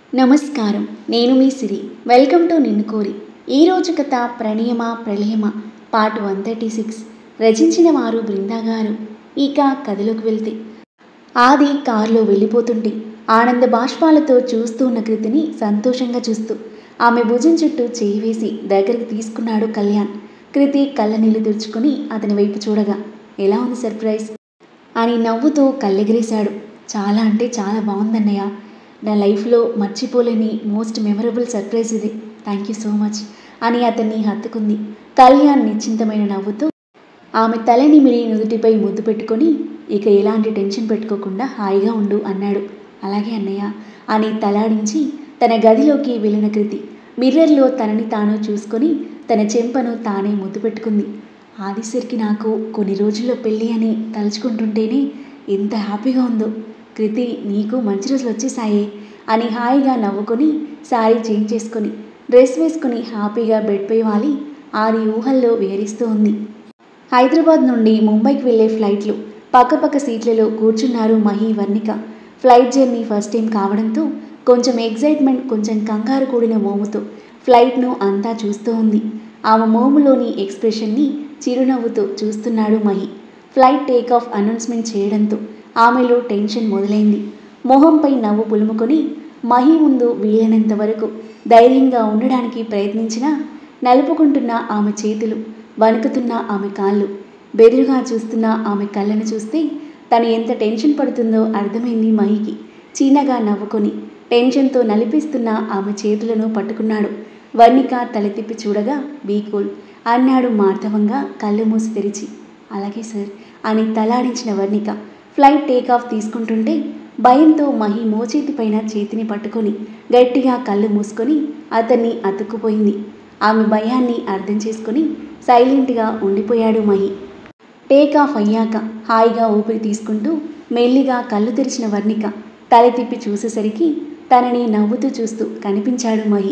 నమస్కారం. నేను మీ సిరి. Welcome to నిన్ను కోరి. ఈరోజు కథ ప్రణయమ ప్రళయమ పార్ట్ 136. రచించిన వారు బృందా గారు. ఇక కథలోకి వెళ్తే, ఆది కారులో వెళ్ళిపోతుంటే ఆనంద బాష్పాలతో చూస్తూ ఉన్న కృతిని సంతోషంగా చూస్తూ ఆమె భుజం చుట్టూ చేయి వేసి దగ్గరికి తీసుకున్నాడు కళ్యాణ్. కృతి కళ్ళ నీళ్లు తుడుచుకుని అతని వైపు చూడగా, ఎలా ఉంది సర్ప్రైజ్ అని నవ్వుతూ కళ్ళెగిరేశాడు. చాలా అంటే చాలా బాగుందన్నయ్య. నా లైఫ్లో మర్చిపోలేని మోస్ట్ మెమరబుల్ సర్ప్రైజ్ ఇది. థ్యాంక్ యూ సో మచ్ అని అతన్ని హత్తుకుంది. కళ్యాణ్ నిశ్చింతమైన నవ్వుతూ ఆమె తలనిమిరి నుదుటిపై ముద్దు పెట్టుకొని, ఇక ఎలాంటి టెన్షన్ పెట్టుకోకుండా హాయిగా ఉండు అన్నాడు. అలాగే అన్నయ్య అని తలాడించి తన గదిలోకి వెళ్ళిన కృతి మిర్రర్లో తనని తాను చూసుకొని తన చెంపను తానే ముద్దు పెట్టుకుంది. ఆదిశరికి నాకు కొన్ని రోజుల్లో పెళ్ళి అని తలుచుకుంటుంటేనే ఎంత హ్యాపీగా ఉందో. కృతి, నీకు మంచి రోజులు వచ్చేసాయే అని హాయిగా నవ్వుకొని శారీ చేంజ్ చేసుకొని డ్రెస్ వేసుకుని హ్యాపీగా బెడ్పై వాలి ఆది ఊహల్లో విహరిస్తూ ఉంది. హైదరాబాద్ నుండి ముంబైకి వెళ్లే ఫ్లైట్లు పక్కపక్క సీట్లలో కూర్చున్నారు Mahi, Varnika. Flight journey first time కావడంతో కొంచెం ఎగ్జైట్మెంట్, కొంచెం కంగారు కూడిన మోముతో ఫ్లైట్ను అంతా చూస్తూ ఉంది. ఆమె మోములోని ఎక్స్ప్రెషన్ని చిరునవ్వుతో చూస్తున్నాడు మహి. ఫ్లైట్ టేకాఫ్ అనౌన్స్మెంట్ చేయడంతో ఆమెలో టెన్షన్ మొదలైంది. మొహంపై నవ్వు పులుముకొని మహి ముందు వీలైనంత వరకు ధైర్యంగా ఉండడానికి ప్రయత్నించినా నలుపుకుంటున్న ఆమె చేతులు, వణుకుతున్న ఆమె కాళ్ళు, బెదురుగా చూస్తున్న ఆమె కళ్ళను చూస్తే తను ఎంత టెన్షన్ పడుతుందో అర్థమైంది మహికి. చిన్నగా నవ్వుకొని టెన్షన్తో నలిపిస్తున్న ఆమె చేతులను పట్టుకున్నాడు. వర్ణిక తల తిప్పి చూడగా, బీ కూల్ అన్నాడు మార్ధవంగా కళ్ళు మూసి తెరిచి. అలాగే సార్ అని తలాడించిన వర్ణిక ఫ్లైట్ టేకాఫ్ తీసుకుంటుంటే భయంతో మహి మోచేతి పైన చేతిని పట్టుకొని గట్టిగా కళ్ళు మూసుకొని అతన్ని అతుక్కుపోయింది. ఆమె భయాన్ని అర్థం చేసుకొని సైలెంట్గా ఉండిపోయాడు మహి. టేకాఫ్ అయ్యాక హాయిగా ఊపిరి తీసుకుంటూ మెల్లిగా కళ్ళు తెరిచిన వర్ణిక తల తిప్పి చూసేసరికి తనని నవ్వుతూ చూస్తూ కనిపించాడు మహి.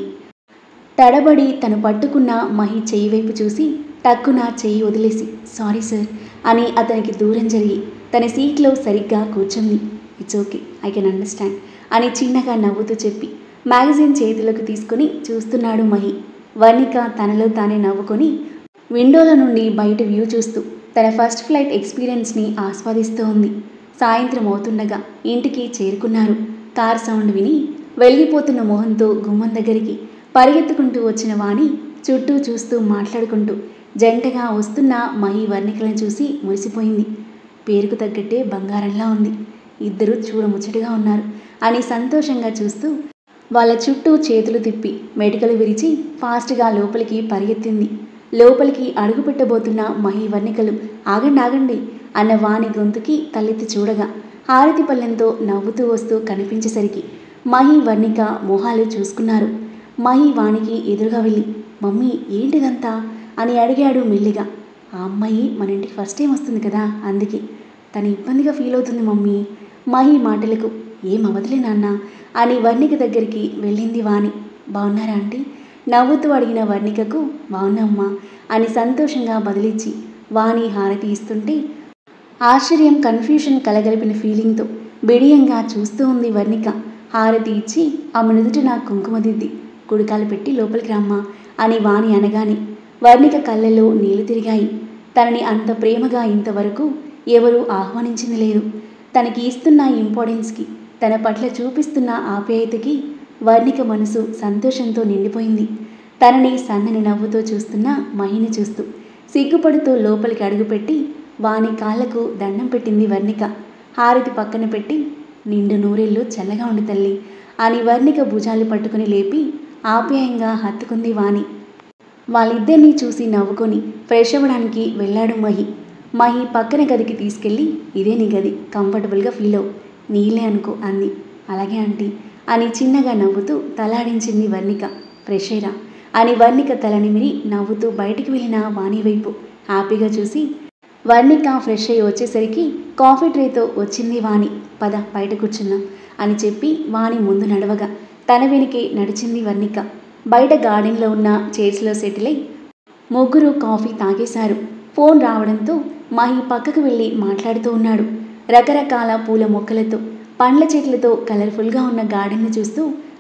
తడబడి తను పట్టుకున్న మహి చెయ్యి వైపు చూసి టక్కున చెయ్యి వదిలేసి, సారీ సార్ అని అతనికి దూరం జరిగి తన సీట్లో సరిగ్గా కూర్చుంది. It's okay, I can understand అని చిన్నగా నవ్వుతూ చెప్పి మ్యాగజైన్ చేతిలోకి తీసుకుని చూస్తున్నాడు మహి. వర్ణిక తనలో తానే నవ్వుకొని విండోల నుండి బయట వ్యూ చూస్తూ తన ఫస్ట్ ఫ్లైట్ ఎక్స్పీరియన్స్ని ఆస్వాదిస్తూ ఉంది. సాయంత్రం అవుతుండగా ఇంటికి చేరుకున్నారు. కార్ సౌండ్ విని వెలిగిపోతున్న మొహంతో గుమ్మం దగ్గరికి పరిగెత్తుకుంటూ వచ్చిన వాణి చుట్టూ చూస్తూ మాట్లాడుకుంటూ జంటగా వస్తున్న మహి వర్ణికలను చూసి మురిసిపోయింది. పేరుకు తగ్గట్టే బంగారంలా ఉంది, ఇద్దరూ చూడముచ్చటగా ఉన్నారు అని సంతోషంగా చూస్తూ వాళ్ళ చుట్టూ చేతులు తిప్పి మెటికలు విరిచి ఫాస్ట్గా లోపలికి పరిగెత్తింది. లోపలికి అడుగు పెట్టబోతున్న మహి వర్ణికలు ఆగండి ఆగండి అన్న వాణి గొంతుకి తలెత్తి చూడగా హారతి పళ్ళెంతో నవ్వుతూ వస్తూ కనిపించేసరికి మహి వర్ణిక మొహాలు చూసుకున్నారు. మహి వాణికి ఎదురుగా వెళ్ళి, మమ్మీ ఏంటిదంతా అని అడిగాడు మెల్లిగా. ఆ అమ్మాయి మన ఇంటికి ఫస్ట్ టైం వస్తుంది కదా, అందుకే తను ఇబ్బందిగా ఫీల్ అవుతుంది మమ్మీ. మహి మాటలకు ఏం అవదులే నాన్న అని వర్ణిక దగ్గరికి వెళ్ళింది వాణి. బాగున్నారా ఆంటీ నవ్వుతూ అడిగిన వర్ణికకు బాగున్నామ్మా అని సంతోషంగా బదిలిచ్చి వాణి హారతి ఇస్తుంటే ఆశ్చర్యం, కన్ఫ్యూషన్ కలగలిపిన ఫీలింగ్తో బిడియంగా చూస్తూ ఉంది వర్ణిక. హారతి ఇచ్చి ఆమె నుదుటిన కుంకుమ దిద్ది కుడికాలు పెట్టి లోపలికి రమ్మా అని వాణి అనగానే వర్ణిక కళ్ళల్లో నీళ్లు తిరిగాయి. తనని అంత ప్రేమగా ఇంతవరకు ఎవరూ ఆహ్వానించింది లేదు. తనకి ఇస్తున్న ఇంపార్టెన్స్కి, తన పట్ల చూపిస్తున్న ఆప్యాయతకి వర్ణిక మనసు సంతోషంతో నిండిపోయింది. తనని సన్నని నవ్వుతో చూస్తున్న మహిని చూస్తూ సిగ్గుపడుతూ లోపలికి అడుగుపెట్టి వాణి కాళ్లకు దండం పెట్టింది వర్ణిక. హారతి పక్కన పెట్టి, నిండు నూరేళ్ళు చల్లగా ఉండి తల్లి అని వర్ణిక భుజాలు పట్టుకుని లేపి ఆప్యాయంగా హత్తుకుంది వాణి. వాళ్ళిద్దరినీ చూసి నవ్వుకొని ఫ్రెష్ అవ్వడానికి వెళ్ళాడు మహి. మహి పక్కన గదికి తీసుకెళ్ళి, ఇదే నీ గది, కంఫర్టబుల్గా ఫీల్ అవు, నీళ్ళే అనుకో అంది. అలాగే ఆంటీ అని చిన్నగా నవ్వుతూ తలాడించింది వర్ణిక. ఫ్రెష్ అయ్యిరా అని వర్ణిక తలనిమిరి నవ్వుతూ బయటికి వెళ్ళిన వాణి వైపు హ్యాపీగా చూసి వర్ణిక ఫ్రెష్ అయ్యి వచ్చేసరికి కాఫీ ట్రేతో వచ్చింది వాణి. పద బయట కూర్చుందాం అని చెప్పి వాణి ముందు నడవగా తన వెనుకే నడిచింది వర్ణిక. బయట గార్డెన్లో ఉన్న చైర్స్లో సెటిల్ అయి ముగ్గురు కాఫీ తాగేశారు. ఫోన్ రావడంతో మహి పక్కకు వెళ్ళి మాట్లాడుతూ ఉన్నాడు. రకరకాల పూల మొక్కలతో, పండ్ల చెట్లతో కలర్ఫుల్గా ఉన్న గార్డెన్ను చూస్తూ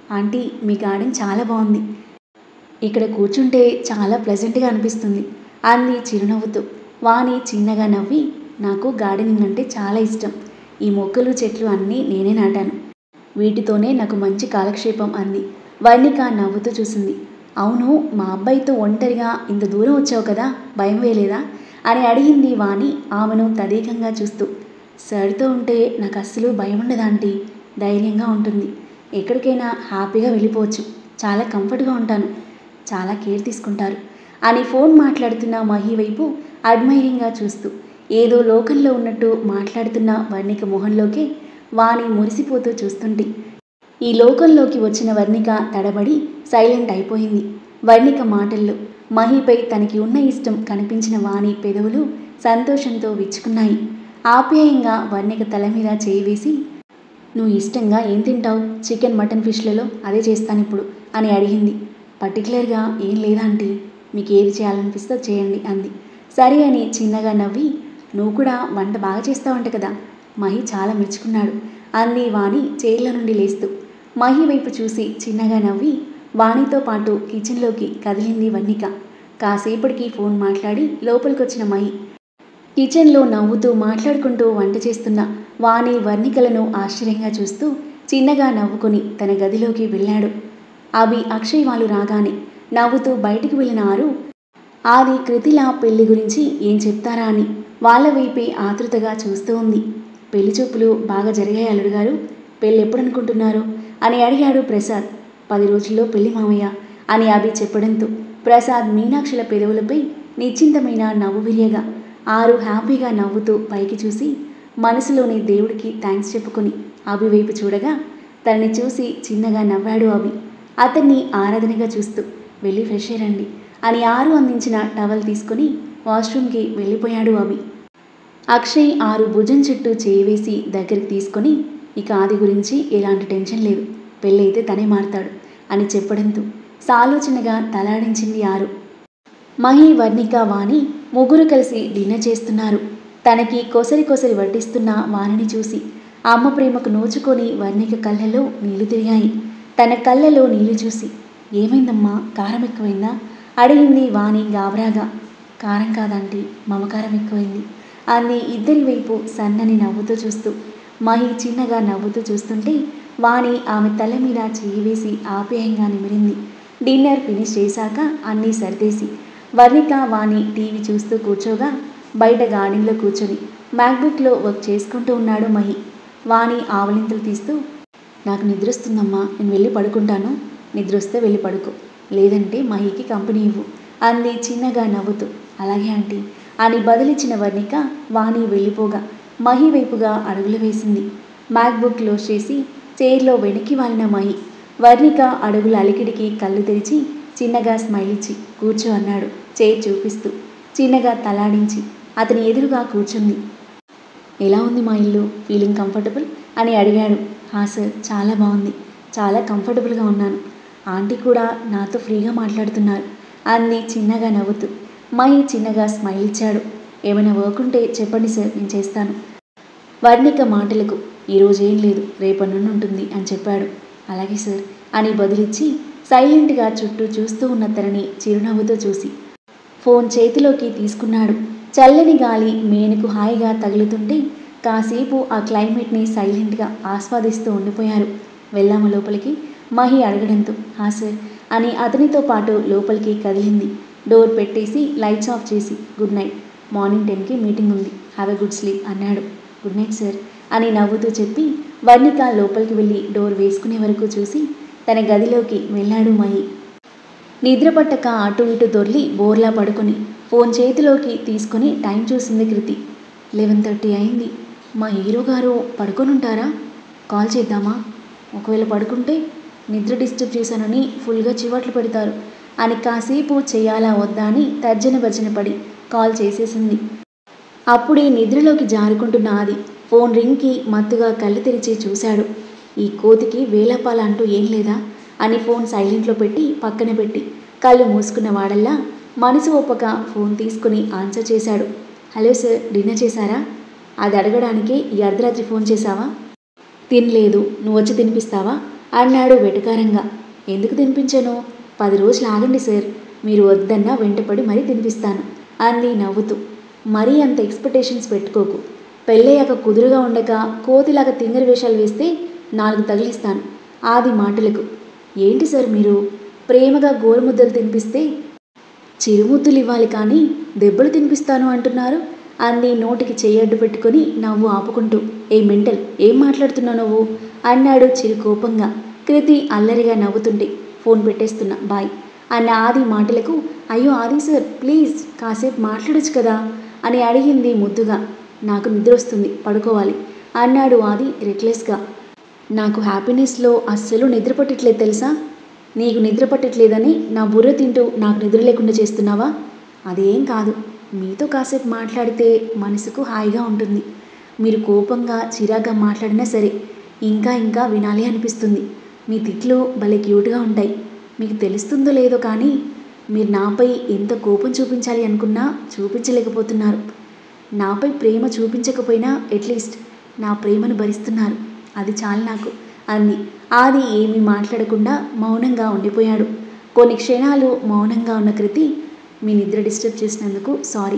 ఆంటీ, మీ గార్డెన్ చాలా బాగుంది. ఇక్కడ కూర్చుంటే చాలా ప్లెజెంట్గా అనిపిస్తుంది అంది చిరునవ్వుతూ. వాణి చిన్నగా నవ్వి, నాకు గార్డెనింగ్ అంటే చాలా ఇష్టం. ఈ మొక్కలు చెట్లు అన్నీ నేనే నాటాను. వీటితోనే నాకు మంచి కాలక్షేపం అంది. వర్ణిక నవ్వుతూ చూసింది. అవును, మా అబ్బాయితో ఒంటరిగా ఇంత దూరం వచ్చావు కదా, భయం వేయలేదా అని అడిగింది వాణి ఆమెను తదేకంగా చూస్తూ. సార్తో ఉంటే నాకు అస్సలు భయం ఉండదు ఆంటీ. ధైర్యంగా ఉంటుంది. ఎక్కడికైనా హ్యాపీగా వెళ్ళిపోవచ్చు. చాలా కంఫర్ట్గా ఉంటాను. చాలా కేర్ తీసుకుంటారు అని ఫోన్ మాట్లాడుతున్న మహి వైపు అడ్మైరింగ్గా చూస్తూ ఏదో లోకంలో ఉన్నట్టు మాట్లాడుతున్న వర్ణిక మొహంలోకి వాణి మురిసిపోతూ చూస్తుంటే ఈ లోకంలోకి వచ్చిన వర్ణిక తడబడి సైలెంట్ అయిపోయింది. వర్ణిక మాటల్లో మహిపై తనకి ఉన్న ఇష్టం కనిపించిన వాణి పెదవులు సంతోషంతో విచ్చుకున్నాయి. ఆప్యాయంగా వర్ణిక తల మీద చేయి వేసి, నువ్వు ఇష్టంగా ఏం తింటావు? చికెన్, మటన్, ఫిష్లలో అదే చేస్తాను ఇప్పుడు అని అడిగింది. పర్టికులర్గా ఏం లేదా ఆంటీ, మీకు ఏది చేయాలనిపిస్తే చేయండి అంది. సరే అని చిన్నగా నవ్వి, నువ్వు కూడా వంట బాగా చేస్తావంట కదా, మహి చాలా మెచ్చుకున్నాడు అంది వాణి చైర్ల నుండి లేస్తూ. మహి వైపు చూసి చిన్నగా నవ్వి వాణితో పాటు కిచెన్లోకి కదిలింది వర్ణిక. కాసేపటికి ఫోన్ మాట్లాడి లోపలికొచ్చిన మహి కిచెన్లో నవ్వుతూ మాట్లాడుకుంటూ వంట చేస్తున్న వాణి వర్ణికలను ఆశ్చర్యంగా చూస్తూ చిన్నగా నవ్వుకొని తన గదిలోకి వెళ్ళాడు. అభి, అక్షయ్ వాళ్ళు రాగానే నవ్వుతూ బయటికి వెళ్ళిన ఆరు ఆది కృతిల పెళ్లి గురించి ఏం చెప్తారా అని వాళ్ళ వైపే ఆతృతగా చూస్తూ ఉంది. పెళ్లి చూపులు బాగా జరిగాయి అల్లుడు గారు. పెళ్ళి ఎప్పుడనుకుంటున్నారు అని అడిగాడు ప్రసాద్. 10 రోజుల్లో పెళ్లి మామయ్య అని అభి చెప్పడంతో ప్రసాద్ మీనాక్షుల పెదవులపై నిశ్చింతమైన నవ్వు విరియగా ఆరు హ్యాపీగా నవ్వుతూ పైకి చూసి మనసులోని దేవుడికి థ్యాంక్స్ చెప్పుకొని అభి వైపు చూడగా తనని చూసి చిన్నగా నవ్వాడు అభి. అతన్ని ఆరాధనగా చూస్తూ వెళ్ళి ఫ్రెష్ అయ్యండి అని ఆరు అందించిన టవల్ తీసుకొని వాష్రూమ్కి వెళ్ళిపోయాడు అభి. అక్షయ్ ఆరు భుజం చుట్టూ చేయి వేసి దగ్గరికి తీసుకొని, ఇక ఆది గురించి ఎలాంటి టెన్షన్ లేదు, పెళ్ళైతే తనే మారుతాడు అని చెప్పడంతో సాలోచనగా తలాడించింది ఆరు. మహి, వర్ణిక, వాణి ముగ్గురు కలిసి డిన్నర్ చేస్తున్నారు. తనకి కొసరి కొసరి వడ్డిస్తున్న వాణిని చూసి అమ్మ ప్రేమకు నోచుకొని వర్ణిక కళ్ళలో నీళ్లు తిరిగాయి. తన కళ్ళలో నీళ్లు చూసి, ఏమైందమ్మా, కారం ఎక్కువైందా అడిగింది వాణి గాబరాగా. కారం కాదంటీ, మమకారం ఎక్కువైంది అంది ఇద్దరి వైపు సన్నని నవ్వుతూ చూస్తూ. మహి చిన్నగా నవ్వుతూ చూస్తుంటే వాణి ఆమె తల మీద చేయి వేసి ఆప్యాయంగా నిమిరింది. డిన్నర్ ఫినిష్ చేశాక అన్నీ సర్దేసి వర్ణిక, వాణి టీవీ చూస్తూ కూర్చోగా బయట గార్డెన్లో కూర్చొని మ్యాక్బుక్లో వర్క్ చేసుకుంటూ ఉన్నాడు మహి. వాణి ఆవలింతలు తీస్తూ, నాకు నిద్రొస్తుందమ్మా, నేను వెళ్ళి పడుకుంటాను. నిద్రొస్తే వెళ్ళి పడుకో, లేదంటే మహికి కంపెనీ ఇవ్వు అంది చిన్నగా నవ్వుతూ. అలాగే ఆంటీ అని బదిలిచ్చిన వర్ణిక వాణి వెళ్ళిపోగా మహి వైపుగా అడుగులు వేసింది. మ్యాక్బుక్ క్లోజ్ చేసి చైర్లో వెనక్కి వాలిన మహి వర్ణిక అడుగుల అలికిడికి కళ్ళు తెరిచి చిన్నగా స్మైల్ ఇచ్చి కూర్చో అన్నాడు చైర్ చూపిస్తూ. చిన్నగా తలాడించి అతని ఎదురుగా కూర్చుంది. ఎలా ఉంది మా ఇల్లు, ఫీలింగ్ కంఫర్టబుల్ అని అడిగాడు. సార్, చాలా బాగుంది, చాలా కంఫర్టబుల్గా ఉన్నాను. ఆంటీ కూడా నాతో ఫ్రీగా మాట్లాడుతున్నారు అంది చిన్నగా నవ్వుతూ. మహి చిన్నగా స్మైల్ ఇచ్చాడు. ఏమైనా వర్క్ ఉంటే చెప్పండి సార్, నేను చేస్తాను. వర్ణిక మాటలకు ఈరోజు ఏం లేదు, రేపటి నుండి ఉంటుంది అని చెప్పాడు. అలాగే సార్ అని బదులిచ్చి సైలెంట్గా చుట్టూ చూస్తూ ఉన్న తనని చిరునవ్వుతో చూసి ఫోన్ చేతిలోకి తీసుకున్నాడు. చల్లని గాలి మేనుకు హాయిగా తగులుతుంటే కాసేపు ఆ క్లైమేట్ని సైలెంట్గా ఆస్వాదిస్తూ ఉండిపోయారు. వెళ్ళాము లోపలికి మహి అడగడంతో సార్ అని అతనితో పాటు లోపలికి కదిలింది. డోర్ పెట్టేసి లైట్స్ ఆఫ్ చేసి గుడ్ నైట్, మార్నింగ్ 10కి మీటింగ్ ఉంది, హ్యావ్ ఎ గుడ్ స్లీప్ అన్నాడు. గుడ్ నైట్ సార్ అని నవ్వుతూ చెప్పి వర్ణిక లోపలికి వెళ్ళి డోర్ వేసుకునే వరకు చూసి తన గదిలోకి వెళ్ళాడు మహి. నిద్ర పట్టక అటు ఇటు దొర్లి బోర్లా పడుకొని ఫోన్ చేతిలోకి తీసుకుని టైం చూసింది కృతి. 11:30 అయింది. మా హీరో గారు పడుకొనుంటారా? కాల్ చేద్దామా? ఒకవేళ పడుకుంటే నిద్ర డిస్టర్బ్ చేశానని ఫుల్గా చివాట్లు పెడతారు అని కాసేపు చేయాలా వద్దా అని తర్జన భర్జన పడి కాల్ చేసేసింది. అప్పుడే నిద్రలోకి జారుకుంటున్న ఆది ఫోన్ రింగ్కి మత్తుగా కళ్ళు తెరిచి చూశాడు. ఈ కోతికి వేలపాల అంటూ ఏం లేదా అని ఫోన్ సైలెంట్లో పెట్టి పక్కన పెట్టి కళ్ళు మూసుకున్న వాడల్లా మనసు ఒప్పక ఫోన్ తీసుకుని ఆన్సర్ చేశాడు. హలో సార్, డిన్నర్ చేశారా? అది అడగడానికే ఈ అర్ధరాత్రి ఫోన్ చేశావా? తినలేదు, నువ్వు వచ్చి తినిపిస్తావా అన్నాడు వెటకారంగా. ఎందుకు తినిపించను? 10 రోజులు ఆగండి సార్, మీరు వద్దన్నా వెంటపడి మరీ తినిపిస్తాను అంది నవ్వుతూ. మరీ అంత ఎక్స్పెక్టేషన్స్ పెట్టుకోకు. పెళ్ళయ్యాక కుదురుగా ఉండక కోతిలాగా తింగరి వేషాలు వేస్తే 4 తగిలిస్తాను. ఆది మాటలకు, ఏంటి సార్ మీరు? ప్రేమగా గోరుముద్దలు తినిపిస్తే చిరుముద్దులు ఇవ్వాలి కానీ దెబ్బలు తినిపిస్తాను అంటున్నారు అంది నోటికి చెయ్యడ్డు పెట్టుకుని నవ్వు ఆపుకుంటూ. ఏ మెంటల్, ఏం మాట్లాడుతున్నావు నువ్వు? అన్నాడు చిరు కోపంగా. కృతి అల్లరిగా నవ్వుతుంటే, ఫోన్ పెట్టేస్తున్నా, బాయ్ అన్న ఆది మాటలకు, అయ్యో ఆది సార్ ప్లీజ్ కాసేపు మాట్లాడొచ్చు కదా అని అడిగింది ముద్దుగా. నాకు నిద్ర వస్తుంది, పడుకోవాలి అన్నాడు ఆది రెక్లెస్గా. నాకు హ్యాపీనెస్లో అస్సలు నిద్ర పట్టట్లేదు తెలుసా? నీకు నిద్ర పట్టట్లేదని నా బుర్ర తింటూ నాకు నిద్ర లేకుండా చేస్తున్నావా? అదేం కాదు, మీతో కాసేపు మాట్లాడితే మనసుకు హాయిగా ఉంటుంది. మీరు కోపంగా చిరాగా మాట్లాడినా సరే ఇంకా ఇంకా వినాలి అనిపిస్తుంది. మీ తిట్లు భలే క్యూట్గా ఉంటాయి. మీకు తెలుస్తుందో లేదో కానీ మీరు నాపై ఎంత కోపం చూపించాలి అనుకున్నా చూపించలేకపోతున్నారు. నాపై ప్రేమ చూపించకపోయినా అట్లీస్ట్ నా ప్రేమను భరిస్తున్నారు. అది చాలు నాకు అంది. ఆది ఏమీ మాట్లాడకుండా మౌనంగా ఉండిపోయాడు. కొన్ని క్షణాలు మౌనంగా ఉన్న కృతి, మీ నిద్ర డిస్టర్బ్ చేసినందుకు సారీ.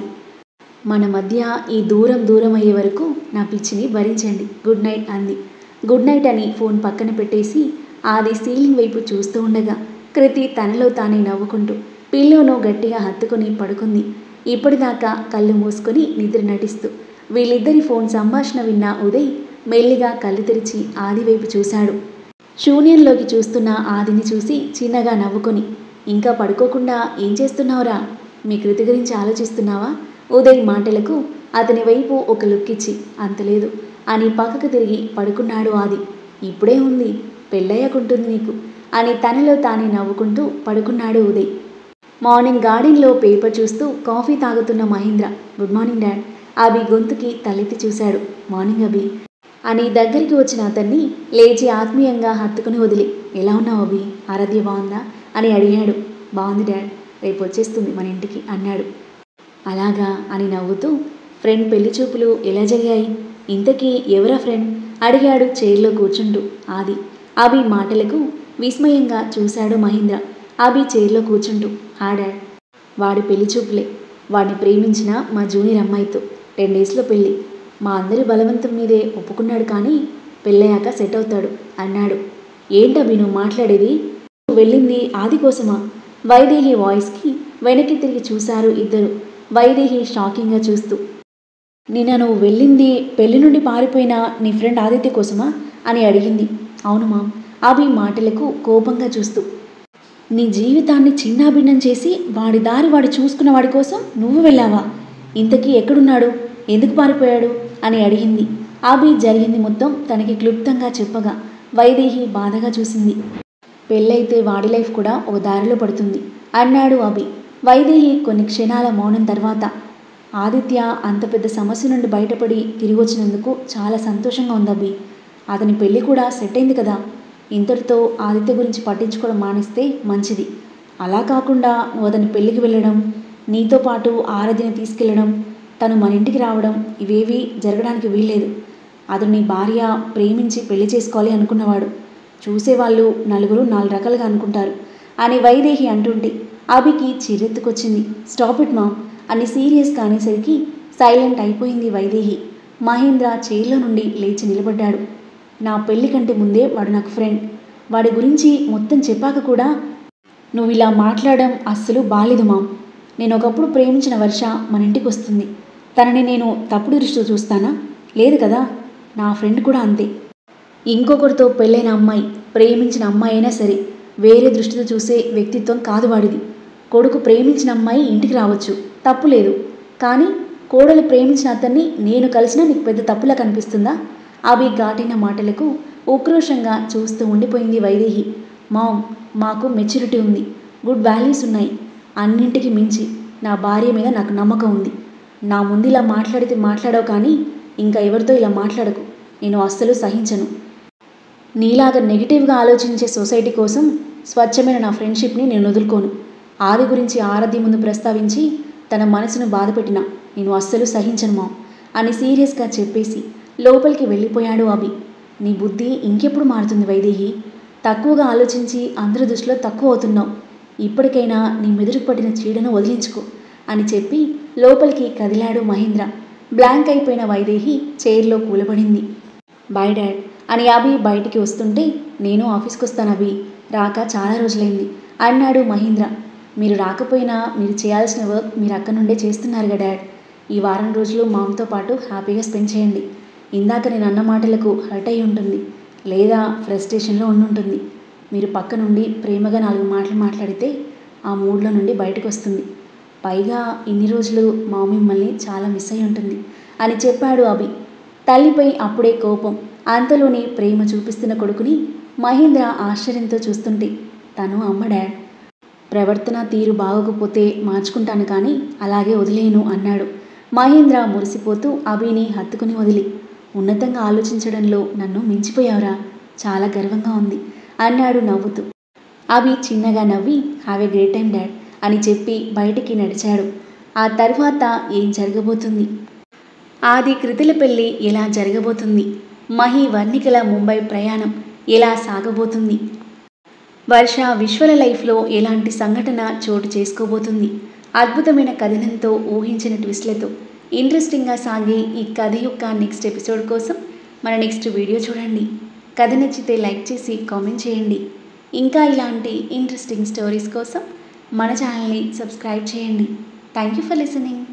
మన మధ్య ఈ దూరం అయ్యే వరకు నా పిచ్చిని భరించండి. గుడ్ నైట్ అంది. గుడ్ నైట్ అని ఫోన్ పక్కన పెట్టేసి ఆది సీలింగ్ వైపు చూస్తూ ఉండగా కృతి తనలో తానే నవ్వుకుంటూ పిల్లోను గట్టిగా హత్తుకొని పడుకుంది. ఇప్పటిదాకా కళ్ళు మూసుకొని నిద్ర నటిస్తూ. వీళ్ళిద్దరి ఫోన్ సంభాషణ విన్న ఉదయ్ మెల్లిగా కళ్ళు తెరిచి ఆది వైపు చూశాడు. శూన్యంలోకి చూస్తున్న ఆదిని చూసి చిన్నగా నవ్వుకొని, ఇంకా పడుకోకుండా ఏం చేస్తున్నావురా? మీ కృతి గురించి ఆలోచిస్తున్నావా? ఉదయ్ మాటలకు అతని వైపు ఒక లుక్ ఇచ్చి, అంతలేదు అని పక్కకు తిరిగి పడుకున్నాడు ఆది. ఇప్పుడే ఉంది, పెళ్ళయ్యాకుంటుంది నీకు అని తనలో తానే నవ్వుకుంటూ పడుకున్నాడు ఉదయ్. మార్నింగ్ గార్డెన్లో పేపర్ చూస్తూ కాఫీ తాగుతున్న Mahendra, good morning dad. Abhi గొంతుకి తలెత్తి చూశాడు. మార్నింగ్ అభి అని దగ్గరికి వచ్చిన అతన్ని లేచి ఆత్మీయంగా హత్తుకుని వదిలి, ఎలా ఉన్నావు అభి? ఆరాధ్య బాగుందా అని అడిగాడు. బాగుంది డాడ్, రేపు వచ్చేస్తుంది మన ఇంటికి అన్నాడు. అలాగా అని నవ్వుతూ, ఫ్రెండ్ పెళ్లి చూపులు ఎలా జరిగాయి? ఇంతకీ ఎవరా ఫ్రెండ్ అడిగాడు చైర్లో కూర్చుంటూ ఆది. అభి మాటలకు విస్మయంగా చూశాడు మహేంద్ర. అభి చైర్లో కూర్చుంటూ, హా డాడ్, వాడి పెళ్లి చూపులే. వాడిని ప్రేమించిన మా జూనియర్ అమ్మాయితో 10 డేస్లో పెళ్ళి. మా అందరి బలవంతం మీదే ఒప్పుకున్నాడు కానీ పెళ్ళయ్యాక సెట్ అవుతాడు అన్నాడు. ఏంటభి నువ్వు మాట్లాడేది? వెళ్ళింది ఆది కోసమా? వైదేహి వాయిస్కి వెనక్కి తిరిగి చూశారు ఇద్దరు. వైదేహి షాకింగ్గా చూస్తూ, నిన్న నువ్వు వెళ్ళింది పెళ్లి నుండి పారిపోయిన నీ ఫ్రెండ్ ఆదిత్య కోసమా అని అడిగింది. అవును మామ్. అభి మాటలకు కోపంగా చూస్తూ, నీ జీవితాన్ని చిన్నాభిన్నం చేసి వాడి దారి వాడు చూసుకున్న వాడి కోసం నువ్వు వెళ్ళావా? ఇంతకీ ఎక్కడున్నాడు? ఎందుకు పారిపోయాడు అని అడిగింది. అభి జరిగింది మొత్తం తనకి క్లుప్తంగా చెప్పగా వైదేహి బాధగా చూసింది. పెళ్ళైతే వాడి లైఫ్ కూడా ఓ దారిలో పడుతుంది అన్నాడు అభి. వైదేహి కొన్ని క్షణాల మౌనం తర్వాత, ఆదిత్య అంత పెద్ద సమస్య నుండి బయటపడి తిరిగి వచ్చినందుకు చాలా సంతోషంగా ఉంది అభి. అతని పెళ్ళి కూడా సెట్ అయింది కదా. ఇంతటితో ఆదిత్య గురించి పట్టించుకోవడం మానేస్తే మంచిది. అలా కాకుండా నువ్వు అతని పెళ్ళికి వెళ్ళడం, నీతో పాటు ఆరాధ్యని తీసుకెళ్ళడం, తను మన ఇంటికి రావడం ఇవేవి జరగడానికి వీల్లేదు. అతను నీ భార్య ప్రేమించి పెళ్లి చేసుకోవాలి అనుకున్నవాడు. చూసేవాళ్ళు నలుగురు 4 రకాలుగా అనుకుంటారు అని వైదేహి అంటుంటే అభికి చిరెత్తుకొచ్చింది. స్టాప్ ఇట్ మామ్ అని సీరియస్గా అనేసరికి సైలెంట్ అయిపోయింది వైదేహి. మహేంద్ర చైర్లో నుండి లేచి నిలబడ్డాడు. నా పెళ్లి కంటే ముందే వాడు నాకు ఫ్రెండ్. వాడి గురించి మొత్తం చెప్పాక కూడా నువ్వు ఇలా మాట్లాడడం అస్సలు బాలేదు మామ్. నేను ఒకప్పుడు ప్రేమించిన వర్ష మన ఇంటికి వస్తుంది. తనని నేను తప్పుడు దృష్టితో చూస్తానా? లేదు కదా. నా ఫ్రెండ్ కూడా అంతే. ఇంకొకరితో పెళ్ళైన అమ్మాయి, ప్రేమించిన అమ్మాయి అయినా సరే వేరే దృష్టితో చూసే వ్యక్తిత్వం కాదు వాడిది. కొడుకు ప్రేమించిన అమ్మాయి ఇంటికి రావచ్చు, తప్పు లేదు. కానీ కోడలు ప్రేమించిన అతన్ని నేను కలిసినా నీకు పెద్ద తప్పులా కనిపిస్తుందా? అభి ఘాటైన మాటలకు ఉక్రోషంగా చూస్తూ ఉండిపోయింది వైదేహి. మామ్, మాకు మెచ్యూరిటీ ఉంది, గుడ్ వాల్యూస్ ఉన్నాయి. అన్నింటికి మించి నా భార్య మీద నాకు నమ్మకం ఉంది. నా ముందు ఇలా మాట్లాడితే మాట్లాడావు కానీ ఇంకా ఎవరితో ఇలా మాట్లాడకు. నేను అస్సలు సహించను. నీలాగా నెగిటివ్గా ఆలోచించే సొసైటీ కోసం స్వచ్ఛమైన నా ఫ్రెండ్షిప్ని నేను వదులుకోను. ఆది గురించి ఆరాధ్య ముందు ప్రస్తావించి తన మనసును బాధపెట్టినా నేను అస్సలు సహించను మామ్ అని సీరియస్గా చెప్పేసి లోపలికి వెళ్ళిపోయాడు అభి. నీ బుద్ధి ఇంకెప్పుడు మారుతుంది వైదేహి? తక్కువగా ఆలోచించి అందరి దృష్టిలో తక్కువ అవుతున్నావు. ఇప్పటికైనా నీ మెదడుకు పట్టిన చీడను వదిలించుకో అని చెప్పి లోపలికి కదిలాడు మహేంద్ర. బ్లాంక్ అయిపోయిన వైదేహి చైర్లో కూలబడింది. బాయ్ డాడ్ అని అభి బయటికి వస్తుంటే, నేను ఆఫీస్కి వస్తాను అభి, రాక చాలా రోజులైంది అన్నాడు మహేంద్ర. మీరు రాకపోయినా మీరు చేయాల్సిన వర్క్ మీరు అక్కడ నుండే చేస్తున్నారుగా డాడ్. ఈ వారం రోజులు మామ్తో పాటు హ్యాపీగా స్పెండ్ చేయండి. ఇందాక నేను అన్న మాటలకు హర్ట్ అయి ఉంటుంది, లేదా ఫ్రస్ట్రేషన్లో ఉండుంటుంది. మీరు పక్క నుండి ప్రేమగా 4 మాటలు మాట్లాడితే ఆ మూడ్లో నుండి బయటకు వస్తుంది. పైగా ఇన్ని రోజులు మా మిమ్మల్ని చాలా మిస్ అయి ఉంటుంది అని చెప్పాడు అభి. తల్లిపై అప్పుడే కోపం, అంతలోనే ప్రేమ చూపిస్తున్న కొడుకుని మహేంద్ర ఆశ్చర్యంతో చూస్తుంటే, తను అమ్మ డాడ్. ప్రవర్తన తీరు బాగోకపోతే మార్చుకుంటాను కానీ అలాగే వదిలేను అన్నాడు. మహేంద్ర మురిసిపోతూ అభిని హత్తుకుని వదిలి, ఉన్నతంగా ఆలోచించడంలో నన్ను మించిపోయావురా, చాలా గర్వంగా ఉంది అన్నాడు నవ్వుతూ. అభి చిన్నగా నవ్వి have a great time dad అని చెప్పి బయటికి నడిచాడు. ఆ తర్వాత ఏం జరగబోతుంది? ఆది కృతుల పెళ్లి ఎలా జరగబోతుంది? మహి వర్ణికల ముంబై ప్రయాణం ఎలా సాగబోతుంది? వర్ష విశ్వల లైఫ్లో ఎలాంటి సంఘటన చోటు చేసుకోబోతుంది? అద్భుతమైన కథనంతో ఊహించిన ట్విస్ట్లతో ఇంట్రెస్టింగ్గా సాగే ఈ కథ యొక్క నెక్స్ట్ ఎపిసోడ్ కోసం మన నెక్స్ట్ వీడియో చూడండి. కథ నచ్చితే లైక్ చేసి కామెంట్ చేయండి. ఇంకా ఇలాంటి ఇంట్రెస్టింగ్ స్టోరీస్ కోసం మన ఛానల్ని సబ్స్క్రైబ్ చేయండి. Thank you for listening.